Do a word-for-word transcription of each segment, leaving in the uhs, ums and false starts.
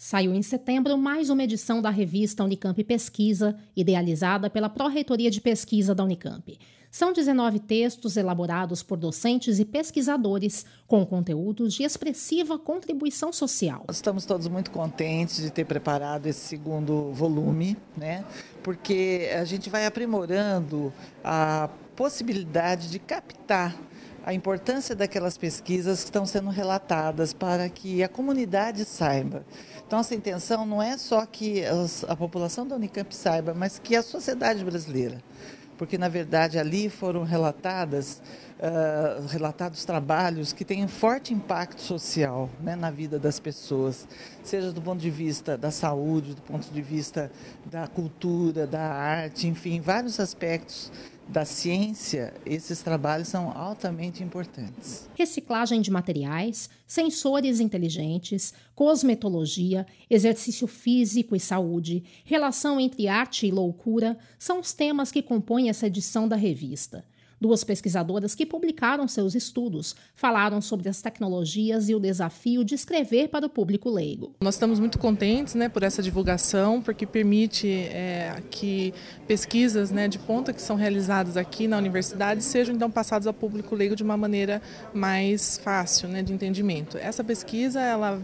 Saiu em setembro mais uma edição da revista Unicamp Pesquisa, idealizada pela Pró-Reitoria de Pesquisa da Unicamp. São dezenove textos elaborados por docentes e pesquisadores com conteúdos de expressiva contribuição social. Estamos todos muito contentes de ter preparado esse segundo volume, né? Porque a gente vai aprimorando a possibilidade de captar a importância daquelas pesquisas que estão sendo relatadas para que a comunidade saiba. Então, essa intenção não é só que a população da Unicamp saiba, mas que a sociedade brasileira. Porque, na verdade, ali foram relatadas, uh, relatados trabalhos que têm um forte impacto social, né, na vida das pessoas, seja do ponto de vista da saúde, do ponto de vista da cultura, da arte, enfim, vários aspectos da ciência, esses trabalhos são altamente importantes. Reciclagem de materiais, sensores inteligentes, cosmetologia, exercício físico e saúde, relação entre arte e loucura são os temas que compõem essa edição da revista. Duas pesquisadoras que publicaram seus estudos falaram sobre as tecnologias e o desafio de escrever para o público leigo. Nós estamos muito contentes, né, por essa divulgação, porque permite é, que pesquisas, né, de ponta que são realizadas aqui na universidade sejam então passadas ao público leigo de uma maneira mais fácil, né, de entendimento. Essa pesquisa, ela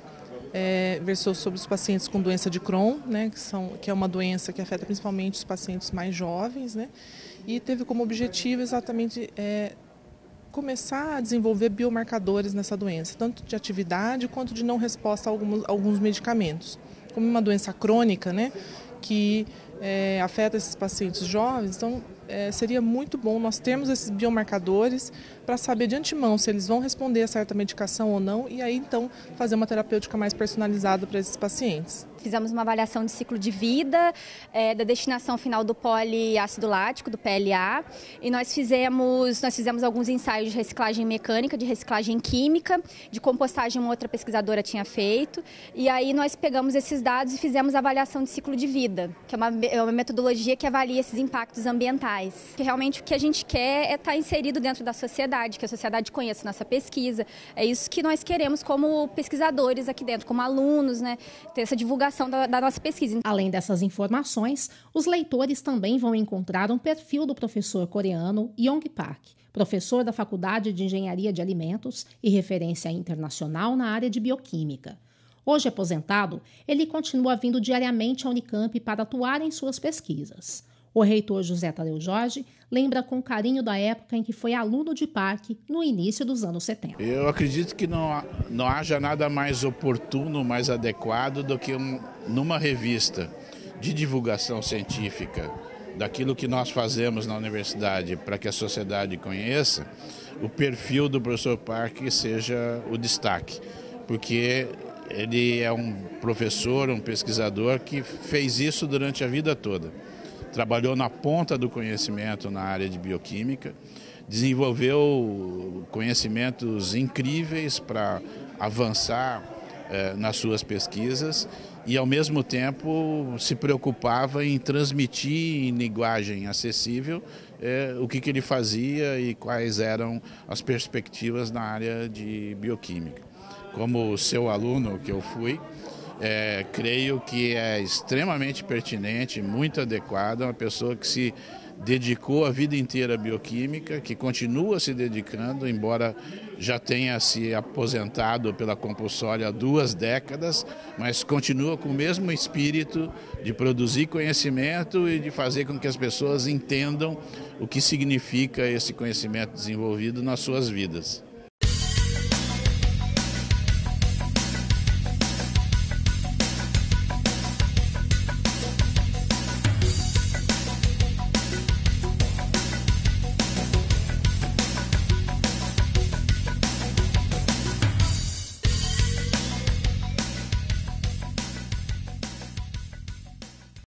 É, versou sobre os pacientes com doença de Crohn, né, que, são, que é uma doença que afeta principalmente os pacientes mais jovens, né, e teve como objetivo exatamente é, começar a desenvolver biomarcadores nessa doença, tanto de atividade quanto de não resposta a alguns, alguns medicamentos. Como uma doença crônica, né, que é, afeta esses pacientes jovens, então é, seria muito bom nós termos esses biomarcadores para saber de antemão se eles vão responder a certa medicação ou não e aí então fazer uma terapêutica mais personalizada para esses pacientes. Fizemos uma avaliação de ciclo de vida, é, da destinação final do poliácido lático, do P L A, e nós fizemos, nós fizemos alguns ensaios de reciclagem mecânica, de reciclagem química, de compostagem uma outra pesquisadora tinha feito, e aí nós pegamos esses dados e fizemos a avaliação de ciclo de vida, que é uma, é uma metodologia que avalia esses impactos ambientais. Que realmente o que a gente quer é estar inserido dentro da sociedade, que a sociedade conheça nossa pesquisa, é isso que nós queremos como pesquisadores aqui dentro, como alunos, né, ter essa divulgação Da, da nossa pesquisa. Além dessas informações, os leitores também vão encontrar um perfil do professor coreano Yong Park, professor da Faculdade de Engenharia de Alimentos e referência internacional na área de bioquímica. Hoje aposentado, ele continua vindo diariamente à Unicamp para atuar em suas pesquisas. O reitor José Tadeu Jorge lembra com carinho da época em que foi aluno de Park no início dos anos setenta. Eu acredito que não, não haja nada mais oportuno, mais adequado do que um, numa revista de divulgação científica daquilo que nós fazemos na universidade para que a sociedade conheça, o perfil do professor Park seja o destaque, porque ele é um professor, um pesquisador que fez isso durante a vida toda. Trabalhou na ponta do conhecimento na área de bioquímica, desenvolveu conhecimentos incríveis para avançar eh, nas suas pesquisas e, ao mesmo tempo, se preocupava em transmitir em linguagem acessível eh, o que, que ele fazia e quais eram as perspectivas na área de bioquímica. Como seu aluno que eu fui, É, creio que é extremamente pertinente, muito adequada, uma pessoa que se dedicou a vida inteira à bioquímica, que continua se dedicando, embora já tenha se aposentado pela compulsória há duas décadas, mas continua com o mesmo espírito de produzir conhecimento e de fazer com que as pessoas entendam o que significa esse conhecimento desenvolvido nas suas vidas.